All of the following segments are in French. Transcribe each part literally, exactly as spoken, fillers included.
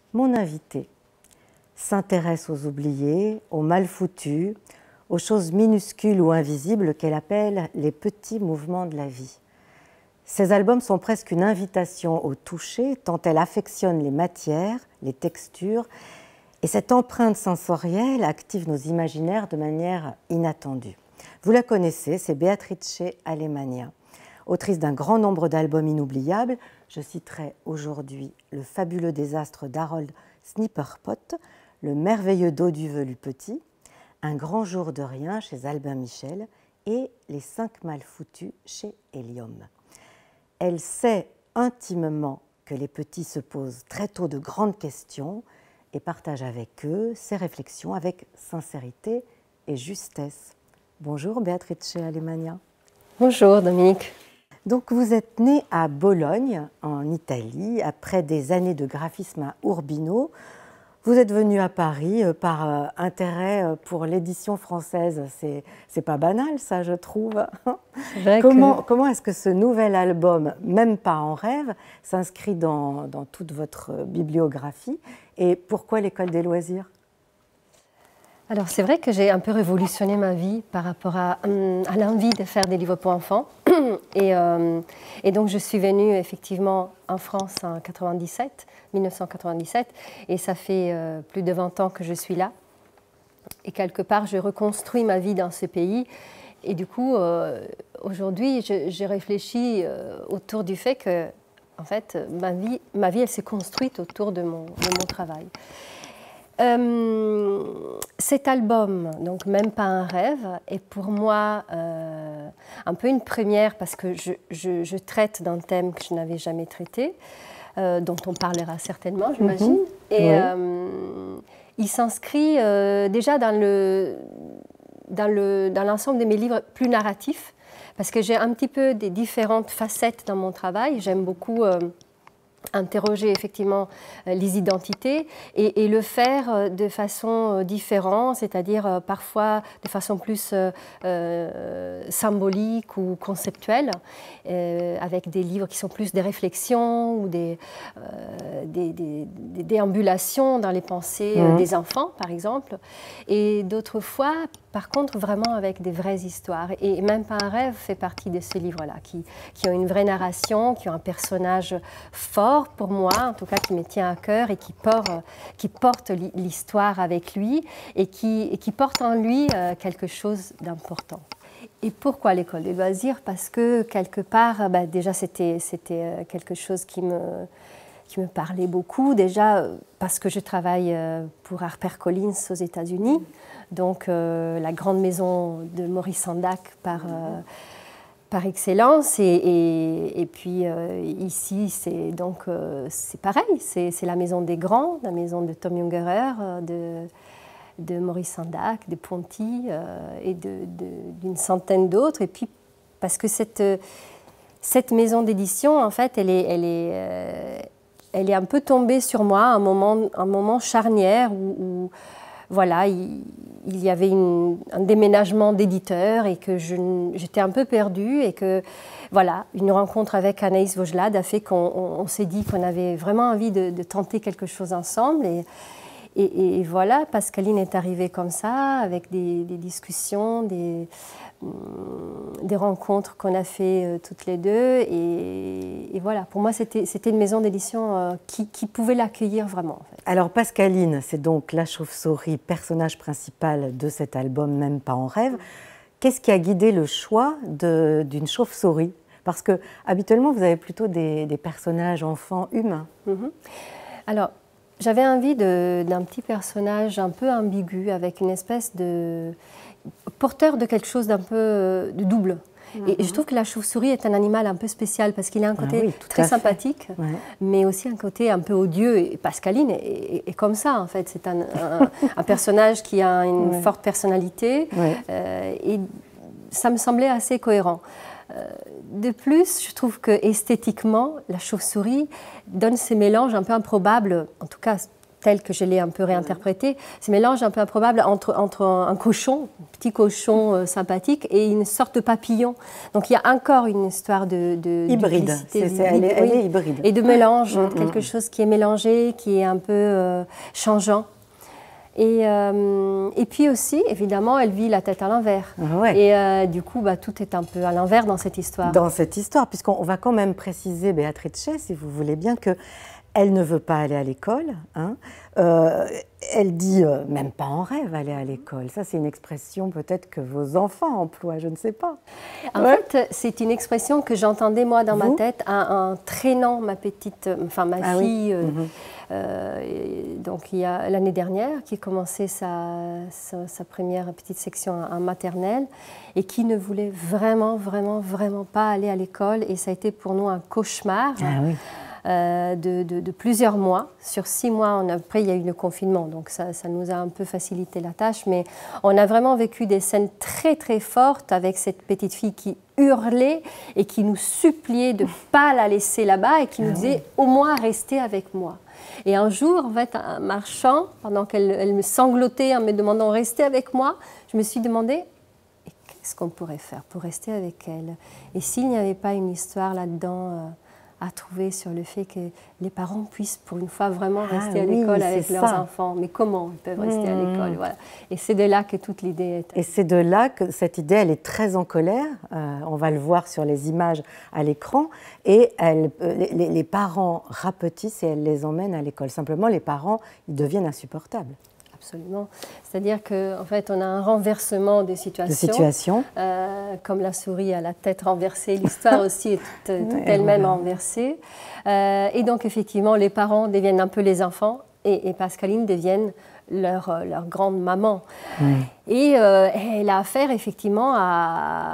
Mon invité s'intéresse aux oubliés, aux mal foutus, aux choses minuscules ou invisibles qu'elle appelle les petits mouvements de la vie. Ces albums sont presque une invitation au toucher, tant elle affectionne les matières, les textures, et cette empreinte sensorielle active nos imaginaires de manière inattendue. Vous la connaissez, c'est Beatrice Alemania. Autrice d'un grand nombre d'albums inoubliables, je citerai aujourd'hui Le fabuleux désastre d'Harold Snipperpot, Le merveilleux dos du velu petit, Un grand jour de rien chez Albin Michel et Les cinq mal foutus chez Hélium. Elle sait intimement que les petits se posent très tôt de grandes questions et partage avec eux ses réflexions avec sincérité et justesse. Bonjour Beatrice Alemania. Bonjour Dominique. Donc vous êtes née à Bologne, en Italie, après des années de graphisme à Urbino. Vous êtes venue à Paris par euh, intérêt pour l'édition française. C'est, c'est pas banal, ça, je trouve. Comment, que... comment est-ce que ce nouvel album, Même pas en rêve, s'inscrit dans, dans toute votre bibliographie? Et pourquoi l'École des loisirs? Alors, c'est vrai que j'ai un peu révolutionné ma vie par rapport à, à l'envie de faire des livres pour enfants. Et, euh, et donc, je suis venue effectivement en France en quatre-vingt-dix-sept, mille neuf cent quatre-vingt-dix-sept, et ça fait euh, plus de vingt ans que je suis là. Et quelque part, je reconstruis ma vie dans ce pays. Et du coup, euh, aujourd'hui, j'ai réfléchi euh, autour du fait que, en fait, ma vie, ma vie elle s'est construite autour de mon, de mon travail. Euh, cet album, donc Même pas un rêve, est pour moi euh, un peu une première parce que je, je, je traite d'un thème que je n'avais jamais traité, euh, dont on parlera certainement, j'imagine. Mm-hmm. Et oui. euh, il s'inscrit euh, déjà dans le, dans le, dans l'ensemble de mes livres plus narratifs, parce que j'ai un petit peu des différentes facettes dans mon travail. J'aime beaucoup euh, interroger effectivement les identités et, et le faire de façon différente, c'est-à-dire parfois de façon plus euh, euh, symbolique ou conceptuelle, euh, avec des livres qui sont plus des réflexions ou des, euh, des, des, des déambulations dans les pensées mmh. des enfants, par exemple, et d'autres fois, par contre, vraiment avec des vraies histoires. Et Même pas un rêve fait partie de ces livres-là, qui, qui ont une vraie narration, qui ont un personnage fort pour moi, en tout cas qui me tient à cœur et qui porte, qui porte l'histoire avec lui et qui, et qui porte en lui euh, quelque chose d'important. Et pourquoi l'école des loisirs? Parce que quelque part, bah, déjà c'était c'était quelque chose qui me, qui me parlait beaucoup, déjà parce que je travaille pour HarperCollins aux États-Unis, donc euh, la grande maison de Maurice Sendak par... Euh, par excellence, et, et, et puis euh, ici c'est donc euh, c'est pareil, c'est la maison des grands, la maison de Tom Ungerer, de, de Maurice Sendak, de Ponty euh, et d'une centaine d'autres, et puis parce que cette, cette maison d'édition en fait elle est, elle, est, euh, elle est un peu tombée sur moi à un moment, un moment charnière où, où voilà, il, il y avait une, un déménagement d'éditeurs et que j'étais un peu perdue et que, voilà, une rencontre avec Anaïs Vaugelade a fait qu'on on, on s'est dit qu'on avait vraiment envie de, de tenter quelque chose ensemble. Et, et, et voilà, Pascaline est arrivée comme ça, avec des, des discussions, des, des rencontres qu'on a fait euh, toutes les deux. Et, et voilà, pour moi, c'était une maison d'édition euh, qui, qui pouvait l'accueillir vraiment. En fait. Alors, Pascaline, c'est donc la chauve-souris, personnage principal de cet album, Même pas en rêve. Qu'est-ce qui a guidé le choix d'une chauve-souris? Parce que, habituellement, vous avez plutôt des, des personnages enfants humains. Mm-hmm. Alors, j'avais envie d'un petit personnage un peu ambigu, avec une espèce de... porteur de quelque chose d'un peu de double. Mm-hmm. Et je trouve que la chauve-souris est un animal un peu spécial parce qu'il a un côté ah oui, très sympathique, ouais. mais aussi un côté un peu odieux. Et Pascaline est, est, est comme ça, en fait. C'est un, un, un personnage qui a une ouais. forte personnalité ouais. euh, et ça me semblait assez cohérent. De plus, je trouve que esthétiquement, la chauve-souris donne ces mélanges un peu improbables, en tout cas tel que je l'ai un peu réinterprété, ce mélange un peu improbable entre, entre un cochon, un petit cochon euh, sympathique, et une sorte de papillon. Donc il y a encore une histoire de... de hybride, c'est, c'est, elle, est, elle oui, est hybride. Et de mélange, mmh, quelque mmh. chose qui est mélangé, qui est un peu euh, changeant. Et, euh, et puis aussi, évidemment, elle vit la tête à l'envers. Ouais. Et euh, du coup, bah, tout est un peu à l'envers dans cette histoire. Dans cette histoire, puisqu'on va quand même préciser, Beatrice, si vous voulez bien, que elle ne veut pas aller à l'école. Hein. Euh, elle dit, euh, même pas en rêve, aller à l'école. Ça, c'est une expression peut-être que vos enfants emploient, je ne sais pas. En ouais. fait, c'est une expression que j'entendais moi dans vous? ma tête en, en traînant ma petite, enfin ma ah, fille. Oui. Euh, mmh. euh, et donc il y a l'année dernière, qui commençait sa, sa, sa première petite section en maternelle et qui ne voulait vraiment, vraiment, vraiment pas aller à l'école. Et ça a été pour nous un cauchemar. Ah, oui. Euh, de, de, de plusieurs mois. Sur six mois, on a, après, il y a eu le confinement, donc ça, ça nous a un peu facilité la tâche, mais on a vraiment vécu des scènes très, très fortes avec cette petite fille qui hurlait et qui nous suppliait de ne pas la laisser là-bas et qui nous disait « au moins restez avec moi ». Et un jour, en fait, en marchant, pendant qu'elle elle me sanglotait en me demandant « restez avec moi », je me suis demandé « qu'est-ce qu'on pourrait faire pour rester avec elle ?» Et s'il n'y avait pas une histoire là-dedans euh, à trouver sur le fait que les parents puissent pour une fois vraiment rester ah, à l'école oui, avec leurs ça. enfants. Mais comment ils peuvent rester mmh. à l'école, voilà. Et c'est de là que toute l'idée est. Et c'est de là que cette idée, elle est très en colère. Euh, on va le voir sur les images à l'écran. Et elle, les, les parents rapetissent et elle les emmène à l'école. Simplement, les parents, ils deviennent insupportables. Absolument. C'est-à-dire qu'en fait, on a un renversement des situations. De situations. Euh, comme la souris a la tête renversée, l'histoire aussi est toute, toute elle-même voilà. renversée. Euh, et donc, effectivement, les parents deviennent un peu les enfants et, et Pascaline deviennent leur, leur grande maman. Mm. Et euh, elle a affaire, effectivement, à...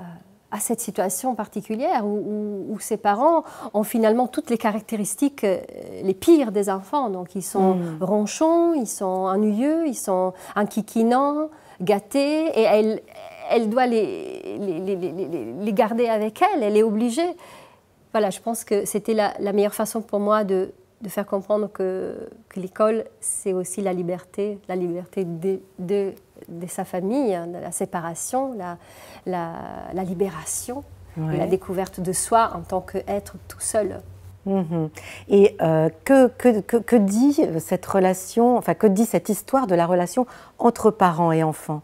à cette situation particulière où, où, où ses parents ont finalement toutes les caractéristiques les pires des enfants. Donc ils sont mmh. ronchons, ils sont ennuyeux, ils sont enquiquinants, gâtés, et elle, elle doit les, les, les, les, les garder avec elle, elle est obligée. Voilà, je pense que c'était la, la meilleure façon pour moi de, de faire comprendre que, que l'école, c'est aussi la liberté, la liberté de, de, de sa famille, de la séparation, la, la, la libération, ouais. et la découverte de soi en tant qu'être tout seul. Mmh. Et euh, que, que, que, que dit cette relation, enfin que dit cette histoire de la relation entre parents et enfants?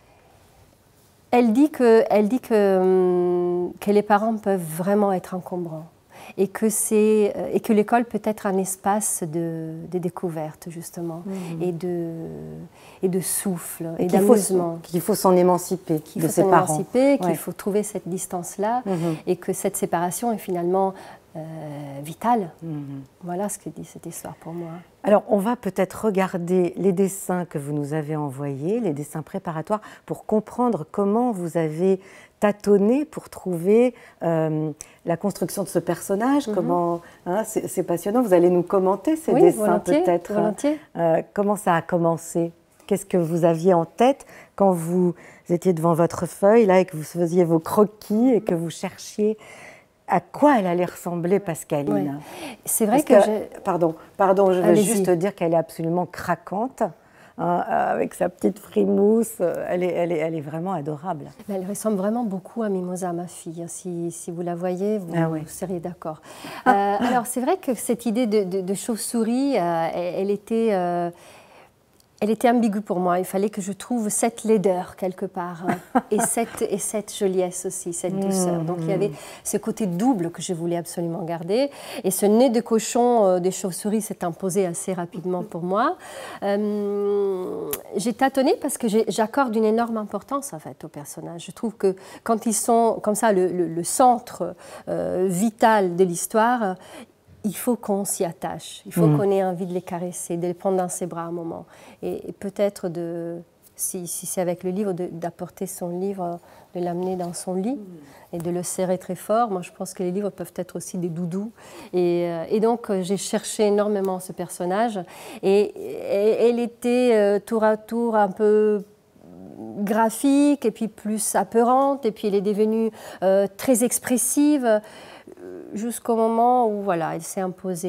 Elle dit que, elle dit que, que les parents peuvent vraiment être encombrants. Et que, c'est, et que l'école peut être un espace de, de découverte, justement, mmh. et, de, et de souffle, et, et d'amusement. Qu'il faut s'en émanciper qu'il de faut ses s'en parents. émanciper, qu'il ouais. faut trouver cette distance-là, mmh. et que cette séparation est finalement euh, vitale. Mmh. Voilà ce que dit cette histoire pour moi. Alors, on va peut-être regarder les dessins que vous nous avez envoyés, les dessins préparatoires, pour comprendre comment vous avez tâtonné pour trouver euh, la construction de ce personnage. Mm-hmm. Comment, hein, c'est, c'est passionnant. Vous allez nous commenter ces oui, dessins volontiers, peut-être. Volontiers. Euh, comment ça a commencé? Qu'est-ce que vous aviez en tête quand vous étiez devant votre feuille là et que vous faisiez vos croquis et que vous cherchiez à quoi elle allait ressembler, Pascaline? Oui. C'est vrai Parce que, que pardon, pardon, je veux Allez-y. juste dire qu'elle est absolument craquante. Hein, avec sa petite frimousse, elle est, elle, est, elle est vraiment adorable. Elle ressemble vraiment beaucoup à Mimosa, ma fille. Si, si vous la voyez, vous, ah oui. vous seriez d'accord. Euh, alors, c'est vrai que cette idée de, de, de chauve-souris, euh, elle, elle était... Euh, Elle était ambiguë pour moi. Il fallait que je trouve cette laideur quelque part hein, et, cette, et cette joliesse aussi, cette douceur. Donc il y avait ce côté double que je voulais absolument garder. Et ce nez de cochon euh, des chauves-souris s'est imposé assez rapidement pour moi. Euh, j'ai tâtonné parce que j'ai, j'accorde une énorme importance en fait aux personnages. Je trouve que quand ils sont comme ça, le, le, le centre euh, vital de l'histoire, il faut qu'on s'y attache, il faut mmh. qu'on ait envie de les caresser, de les prendre dans ses bras un moment. Et, et peut-être, de, si, si c'est avec le livre, de, d'apporter son livre, de l'amener dans son lit mmh. et de le serrer très fort. Moi, je pense que les livres peuvent être aussi des doudous. Et, et donc, j'ai cherché énormément ce personnage. Et, et elle était euh, tour à tour un peu graphique, et puis plus apeurante, et puis elle est devenue euh, très expressive, jusqu'au moment où voilà, elle s'est imposée.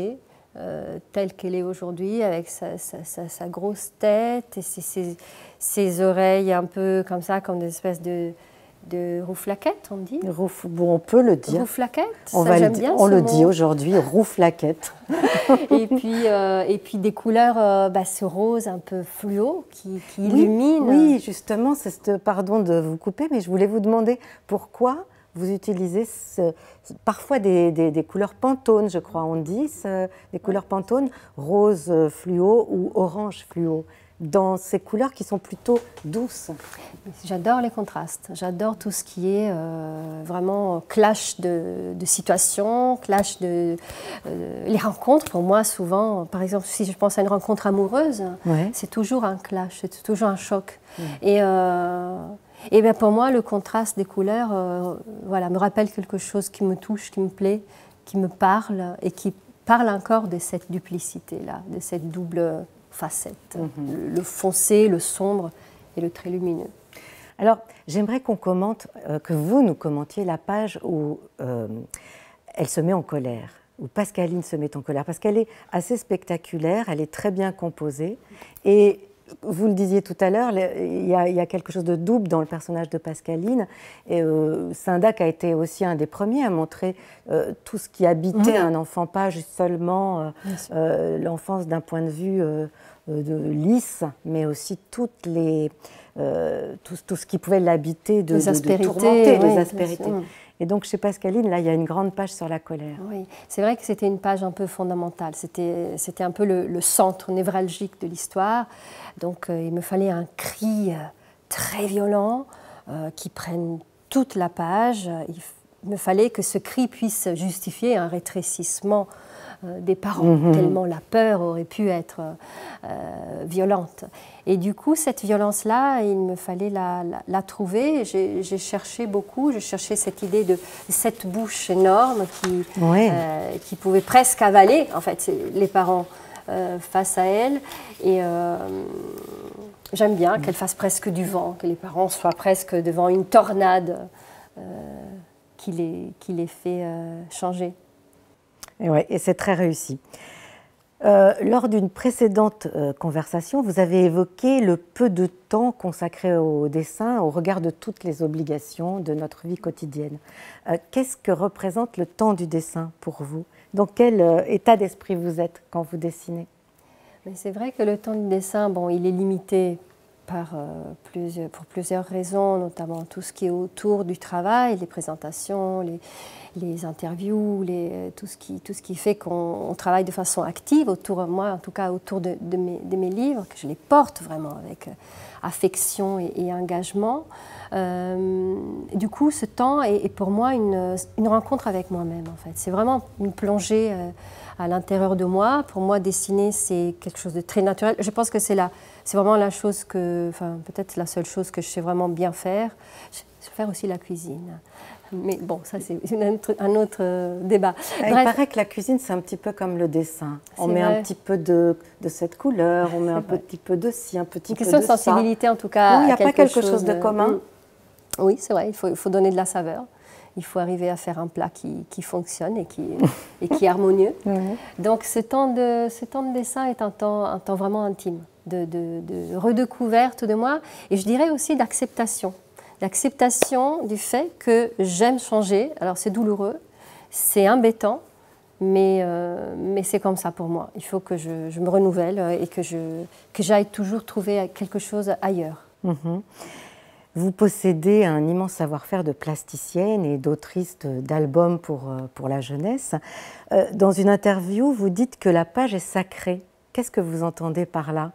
euh, telle qu'elle est aujourd'hui, avec sa, sa, sa, sa grosse tête et ses, ses, ses oreilles un peu comme ça, comme des espèces de, de rouflaquettes, on dit. Rouf, bon, on peut le dire. Rouflaquettes, on ça va j'aime le, bien On ce le mot. dit aujourd'hui, rouflaquette. et, puis, euh, et puis des couleurs, euh, bah, ce rose un peu fluo qui, qui oui, illumine. Oui, justement, c'est ce, pardon de vous couper, mais je voulais vous demander pourquoi vous utilisez ce, parfois des, des, des couleurs Pantone, je crois, on dit, ce, des couleurs Pantone, rose fluo ou orange fluo, dans ces couleurs qui sont plutôt douces. J'adore les contrastes, j'adore tout ce qui est euh, vraiment clash de, de situations, clash de... Euh, les rencontres, pour moi, souvent, par exemple, si je pense à une rencontre amoureuse, ouais. c'est toujours un clash, c'est toujours un choc. Ouais. Et... Euh, Et bien pour moi, le contraste des couleurs euh, voilà, me rappelle quelque chose qui me touche, qui me plaît, qui me parle et qui parle encore de cette duplicité-là, de cette double facette, mm-hmm. le, le foncé, le sombre et le très lumineux. Alors, j'aimerais qu'on commente, euh, que vous nous commentiez la page où euh, elle se met en colère, où Pascaline se met en colère, parce qu'elle est assez spectaculaire, elle est très bien composée et vous le disiez tout à l'heure, il, il y a quelque chose de double dans le personnage de Pascaline. Et euh, Sindac a été aussi un des premiers à montrer euh, tout ce qui habitait mmh. un enfant, pas juste seulement euh, euh, l'enfance d'un point de vue euh, de lisse, mais aussi toutes les, euh, tout, tout ce qui pouvait l'habiter de, de, de tourmenter, oui, les aspérités. Et donc, chez Pascaline, là, il y a une grande page sur la colère. Oui, c'est vrai que c'était une page un peu fondamentale. C'était, c'était un peu le, le centre névralgique de l'histoire. Donc, euh, il me fallait un cri euh, très violent euh, qui prenne toute la page. Il, il me fallait que ce cri puisse justifier un rétrécissement euh, des parents, mmh. tellement la peur aurait pu être euh, violente. Et du coup, cette violence-là, il me fallait la, la, la trouver. J'ai, j'ai cherché beaucoup, j'ai cherché cette idée de cette bouche énorme qui, ouais. euh, qui pouvait presque avaler, en fait, les parents euh, face à elle. Et euh, j'aime bien mmh. qu'elle fasse presque du vent, que les parents soient presque devant une tornade euh, qui, les, qui les fait euh, changer. Et, ouais, et c'est très réussi. Euh, lors d'une précédente euh, conversation, vous avez évoqué le peu de temps consacré au dessin au regard de toutes les obligations de notre vie quotidienne. Euh, qu'est-ce que représente le temps du dessin pour vous? Dans quel euh, état d'esprit vous êtes quand vous dessinez? Mais c'est vrai que le temps du dessin, bon, il est limité par, euh, plusieurs, pour plusieurs raisons, notamment tout ce qui est autour du travail, les présentations, les, les interviews, les, tout, ce qui, tout ce qui fait qu'on travaille de façon active autour, moi en tout cas autour de, de, mes, de mes livres, que je les porte vraiment avec affection et, et engagement. Euh, du coup, ce temps est, est pour moi une, une rencontre avec moi-même en fait. C'est vraiment une plongée euh, à l'intérieur de moi. Pour moi, dessiner, c'est quelque chose de très naturel. Je pense que c'est la, c'est vraiment la chose que, enfin, peut-être la seule chose que je sais vraiment bien faire. Je sais faire aussi la cuisine. Mais bon, ça, c'est un autre, un autre euh, débat. Il Bref. paraît que la cuisine, c'est un petit peu comme le dessin. On met vrai. un petit peu de, de cette couleur, on met un vrai. petit peu de ci, un petit une peu de ça. Une question de sensibilité, en tout cas. Oui, il n'y a pas quelque chose, chose de, de commun. Oui, c'est vrai, il faut, il faut donner de la saveur. Il faut arriver à faire un plat qui, qui fonctionne et qui, et qui est harmonieux. Mmh. Donc ce temps, de, ce temps de dessin est un temps, un temps vraiment intime, de, de, de redécouverte de moi, et je dirais aussi d'acceptation. D'acceptation du fait que j'aime changer. Alors c'est douloureux, c'est embêtant, mais, euh, mais c'est comme ça pour moi. Il faut que je, je me renouvelle et que, je, que j'aille toujours trouver quelque chose ailleurs. Mmh. Vous possédez un immense savoir-faire de plasticienne et d'autrice d'albums pour, pour la jeunesse. Dans une interview, vous dites que la page est sacrée. Qu'est-ce que vous entendez par là?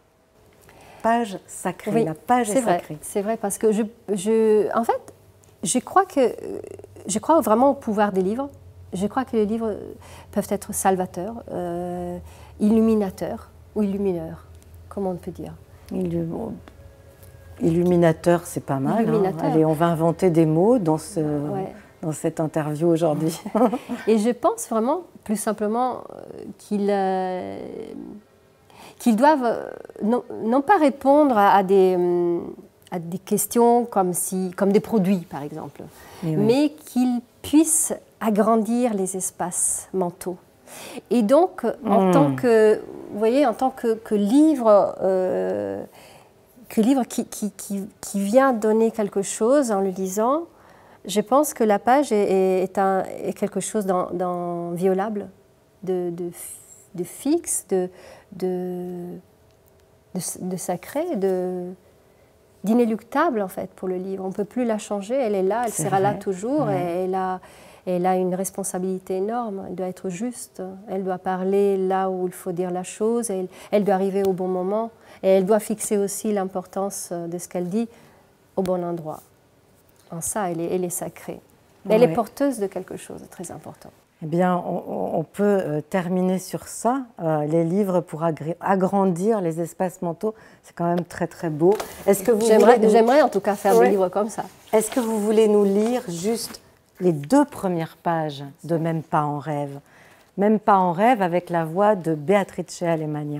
Page sacrée, oui, la page est, est vrai, sacrée. C'est vrai, parce que je, je, en fait, je crois, que, je crois vraiment au pouvoir des livres. Je crois que les livres peuvent être salvateurs, euh, illuminateurs ou illumineurs, comment on peut dire. Il, Illuminateur, c'est pas mal. Hein. Allez, on va inventer des mots dans, ce, ouais. dans cette interview aujourd'hui. Et je pense vraiment, plus simplement, qu'ils euh, qu'ils doivent non, non pas répondre à, à, des, à des questions comme, si, comme des produits, par exemple, oui. mais qu'ils puissent agrandir les espaces mentaux Et donc, en mmh. tant que, vous voyez, en tant que, que livre, euh, que livre qui, qui, qui, qui vient donner quelque chose en le lisant, je pense que la page est, est, un, est quelque chose d'inviolable, de, de, de fixe, de, de, de, de sacré, de, d'inéluctable en fait pour le livre. On ne peut plus la changer, elle est là, elle sera là toujours, ouais. et elle a, elle a une responsabilité énorme, elle doit être juste, elle doit parler là où il faut dire la chose, elle, elle doit arriver au bon moment, et elle doit fixer aussi l'importance de ce qu'elle dit au bon endroit. En ça, elle est, elle est sacrée. Mais ouais. elle est porteuse de quelque chose de très important. Eh bien, on, on peut euh, terminer sur ça. Euh, les livres pour agrandir les espaces mentaux, c'est quand même très très beau. Est-ce que vous J'aimerais nous... j'aimerais en tout cas faire ouais. des livres comme ça. Est-ce que vous voulez nous lire juste les deux premières pages de Même pas en rêve? Même pas en rêve avec la voix de Beatrice Alemagna.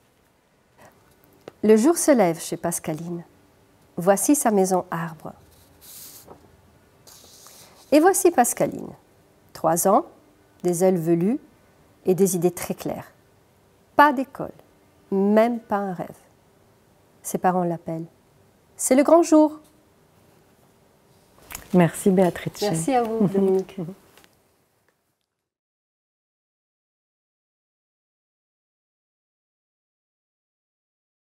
Le jour se lève chez Pascaline. Voici sa maison arbre. Et voici Pascaline. Trois ans, des ailes velues et des idées très claires. Pas d'école, même pas un rêve. Ses parents l'appellent. C'est le grand jour. Merci Béatrice. Merci à vous, Dominique.